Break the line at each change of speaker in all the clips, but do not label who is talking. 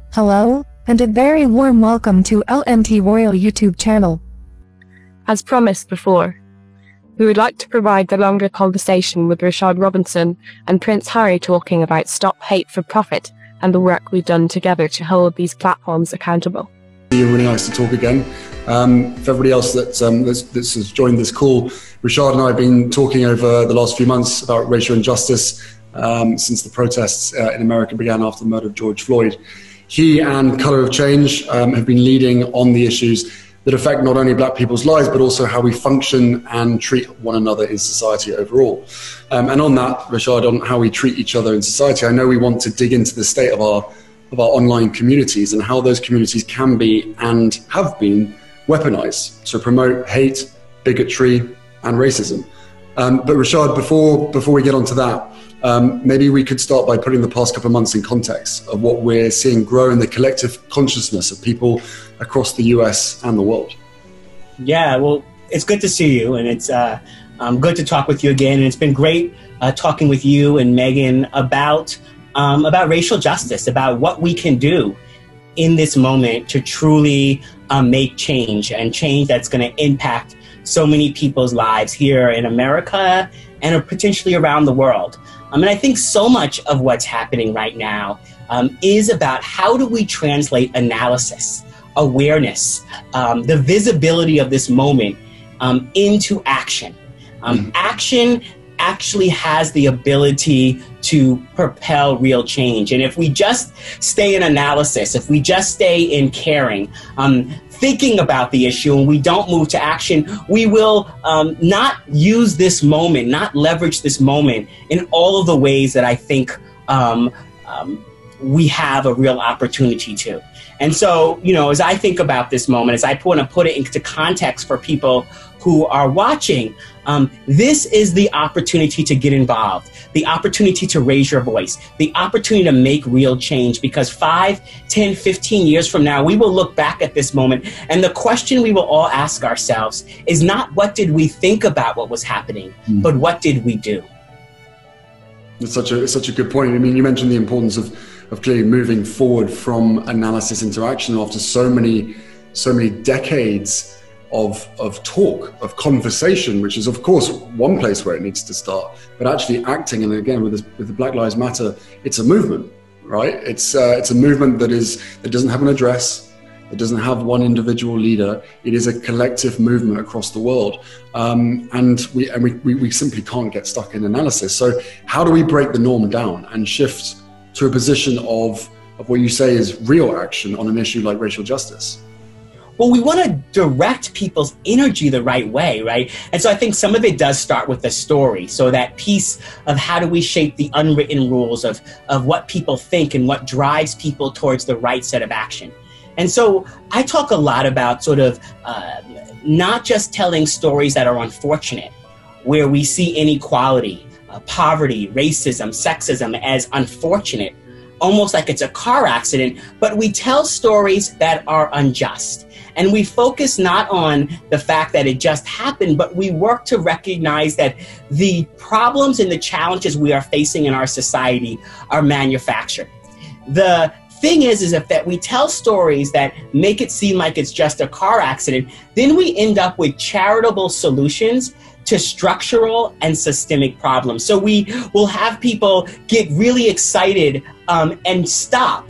Hello, and a very warm welcome to LMT Royal YouTube channel.
As promised before, we would like to provide the longer conversation with Rashad Robinson and Prince Harry talking about Stop Hate for Profit and the work we've done together to hold these platforms accountable.
Really nice to talk again. For everybody else that has joined this call, Rashad and I have been talking over the last few months about racial injustice since the protests in America began after the murder of George Floyd. He and Colour of Change have been leading on the issues that affect not only black people's lives, but also how we function and treat one another in society overall. And on that, Rashad, on how we treat each other in society, I know we want to dig into the state of our online communities and how those communities can be and have been weaponized to promote hate, bigotry, and racism. But Rashad, before we get onto that, maybe we could start by putting the past couple of months in context of what we're seeing grow in the collective consciousness of people across the US and the world.
Yeah, well, it's good to see you, and it's good to talk with you again. And it's been great talking with you and Meghan about racial justice, about what we can do in this moment to truly make change, and change that's going to impact so many people's lives here in America and potentially around the world. And I think so much of what's happening right now is about how do we translate analysis, awareness, the visibility of this moment into action. Action actually has the ability to propel real change. And if we just stay in analysis, if we just stay in caring, thinking about the issue, and we don't move to action, we will not use this moment, not leverage this moment in all of the ways that I think we have a real opportunity to. And so, you know, as I think about this moment, as I want to put it into context for people who are watching, this is the opportunity to get involved, the opportunity to raise your voice, the opportunity to make real change, because 5, 10, 15 years from now, we will look back at this moment, and the question we will all ask ourselves is not what did we think about what was happening, but what did we do?
It's such a good point. I mean, you mentioned the importance of clearly moving forward from analysis into action after so many decades of talk, of conversation, which is of course one place where it needs to start, but actually acting. And again, with the Black Lives Matter, it's a movement, right? It's a movement that doesn't have an address, it doesn't have one individual leader. It is a collective movement across the world, and we simply can't get stuck in analysis. So how do we break the norm down and shift to a position of what you say is real action on an issue like racial justice?
Well, we want to direct people's energy the right way, right? And so I think some of it does start with the story. So that piece of how do we shape the unwritten rules of what people think and what drives people towards the right set of action. And so I talk a lot about sort of not just telling stories that are unfortunate, where we see inequality, poverty, racism, sexism as unfortunate, almost like it's a car accident, but we tell stories that are unjust. And we focus not on the fact that it just happened, but we work to recognize that the problems and the challenges we are facing in our society are manufactured. The thing is if that we tell stories that make it seem like it's just a car accident, then we end up with charitable solutions to structural and systemic problems. So we will have people get really excited and stop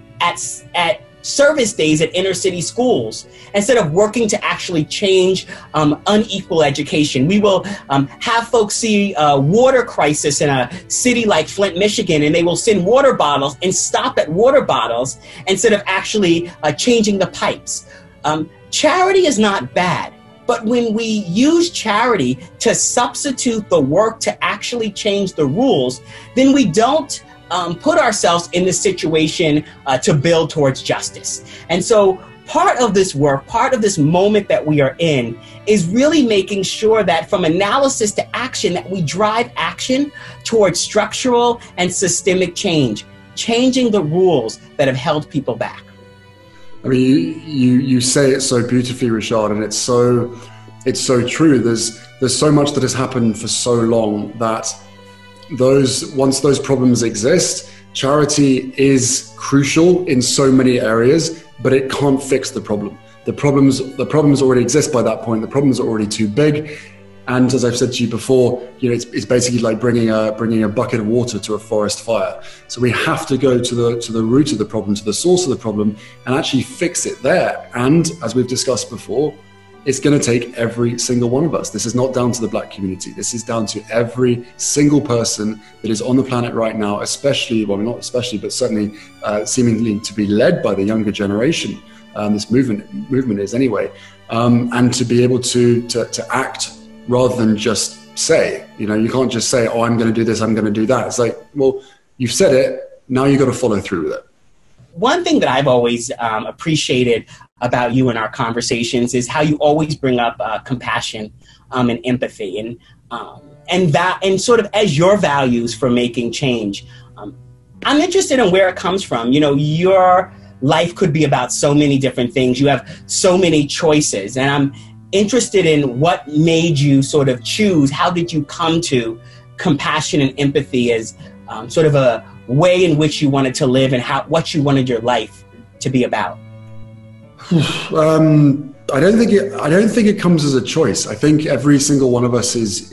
at service days at inner city schools instead of working to actually change unequal education. We will have folks see a water crisis in a city like Flint, Michigan, and they will send water bottles and stop at water bottles instead of actually changing the pipes. Charity is not bad. But when we use charity to substitute the work to actually change the rules, then we don't put ourselves in the situation to build towards justice. And so part of this work, part of this moment that we are in, is really making sure that from analysis to action, that we drive action towards structural and systemic change, changing the rules that have held people back.
I mean, you say it so beautifully, Rashad, and it's so true. There's so much that has happened for so long that once those problems exist, charity is crucial in so many areas, but it can't fix the problem. The problems already exist by that point. The problems are already too big. And as I've said to you before, it's basically like bringing a bucket of water to a forest fire. So we have to go to the root of the problem, to the source of the problem, and actually fix it there. And as we've discussed before, it's going to take every single one of us. This is not down to the Black community. This is down to every single person that is on the planet right now, especially, well, not especially, but certainly seemingly to be led by the younger generation. This movement is anyway, and to be able to act rather than just say. You can't just say, oh, I'm going to do this, I'm going to do that. It's like, well, you've said it, now you've got to follow through with it.
One thing that I've always appreciated about you in our conversations is how you always bring up compassion and empathy, and sort of as your values for making change. I'm interested in where it comes from. Your life could be about so many different things. You have so many choices, and I'm interested in what made you sort of choose. How did you come to compassion and empathy as sort of a way in which you wanted to live, and what you wanted your life to be about?
I don't think it comes as a choice. I think every single one of us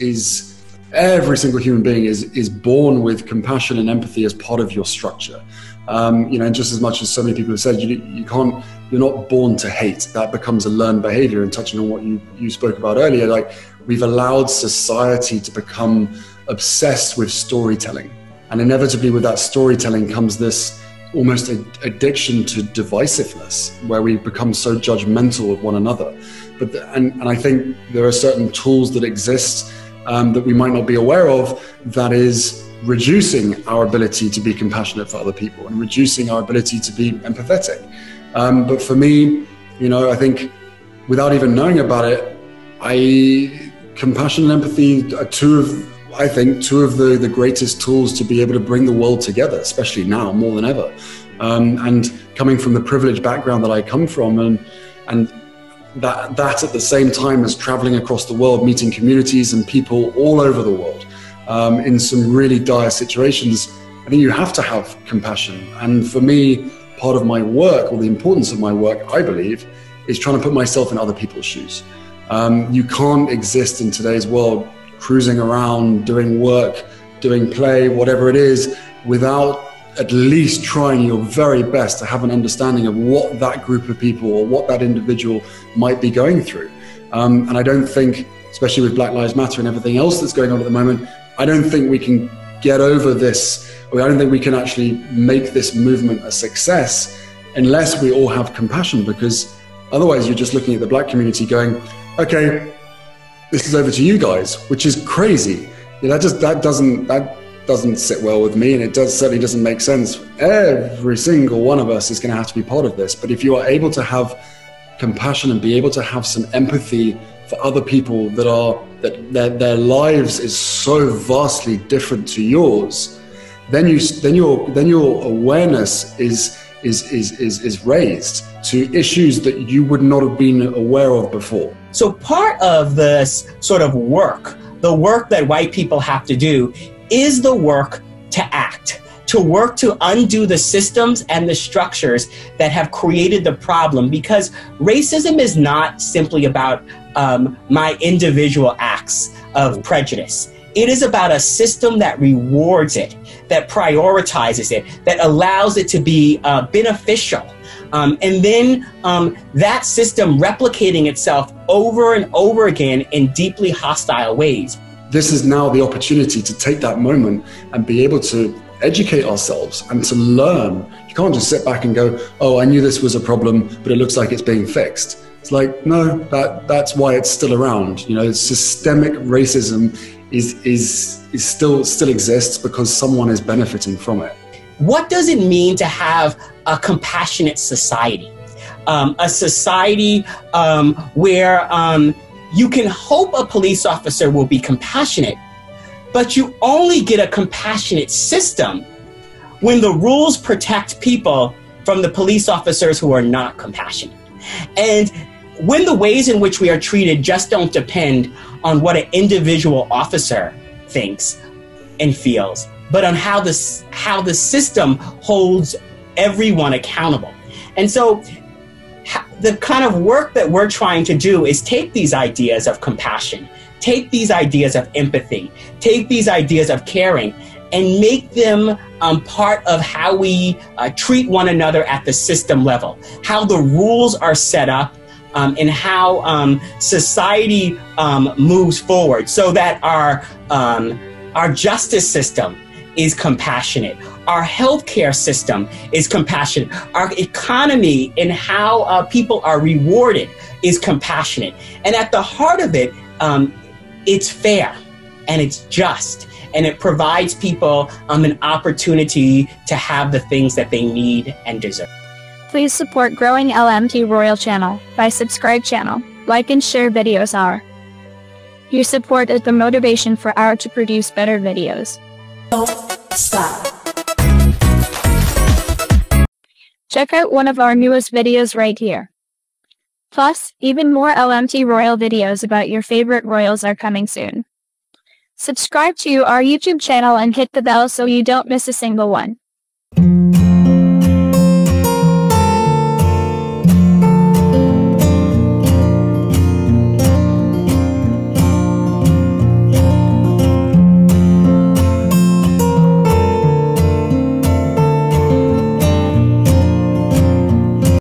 every single human being is born with compassion and empathy as part of your structure. And just as much as so many people have said, you're not born to hate. That becomes a learned behavior. And touching on what you spoke about earlier, like, we've allowed society to become obsessed with storytelling. And inevitably with that storytelling comes this almost addiction to divisiveness, where we become so judgmental of one another. And I think there are certain tools that exist that we might not be aware of, that is reducing our ability to be compassionate for other people and reducing our ability to be empathetic. But for me, I think without even knowing about it, compassion and empathy are two of the greatest tools to be able to bring the world together, especially now more than ever. And coming from the privileged background that I come from, and that at the same time as traveling across the world, meeting communities and people all over the world in some really dire situations, I think you have to have compassion. And for me, part of my work, or the importance of my work, I believe, is trying to put myself in other people's shoes. You can't exist in today's world cruising around, doing work, doing play, whatever it is, without at least trying your very best to have an understanding of what that group of people or what that individual might be going through. And I don't think, especially with Black Lives Matter and everything else that's going on at the moment, I don't think we can get over this, or I don't think we can actually make this movement a success unless we all have compassion, because otherwise you're just looking at the Black community going, okay, this is over to you guys, which is crazy. That doesn't sit well with me, and it certainly doesn't make sense. Every single one of us is going to have to be part of this. But if you are able to have compassion and be able to have some empathy for other people that their lives is so vastly different to yours, then your awareness is raised to issues that you would not have been aware of before.
So part of this sort of work, the work that white people have to do, is the work to act, to work to undo the systems and the structures that have created the problem. Because racism is not simply about my individual acts of prejudice. It is about a system that rewards it, that prioritizes it, that allows it to be beneficial. And then that system replicating itself over and over again in deeply hostile ways.
This is now the opportunity to take that moment and be able to educate ourselves and to learn. You can't just sit back and go, oh, I knew this was a problem, but it looks like it's being fixed. It's like, no, that's why it's still around. Systemic racism is still exists because someone is benefiting from it.
What does it mean to have a compassionate society? A society where you can hope a police officer will be compassionate, but you only get a compassionate system when the rules protect people from the police officers who are not compassionate. And when the ways in which we are treated just don't depend on what an individual officer thinks and feels, but on how the system holds everyone accountable. And so the kind of work that we're trying to do is take these ideas of compassion, take these ideas of empathy, take these ideas of caring, and make them part of how we treat one another at the system level, how the rules are set up, and how society moves forward, so that our justice system is compassionate, our healthcare system is compassionate, our economy and how people are rewarded is compassionate. And at the heart of it, it's fair and it's just, and it provides people an opportunity to have the things that they need and deserve.
Please support growing LMT Royal channel by subscribe channel, like and share videos our. Your support is the motivation for our to produce better videos.
Don't stop.
Check out one of our newest videos right here. Plus, even more LMT Royal videos about your favorite royals are coming soon. Subscribe to our YouTube channel and hit the bell so you don't miss a single one.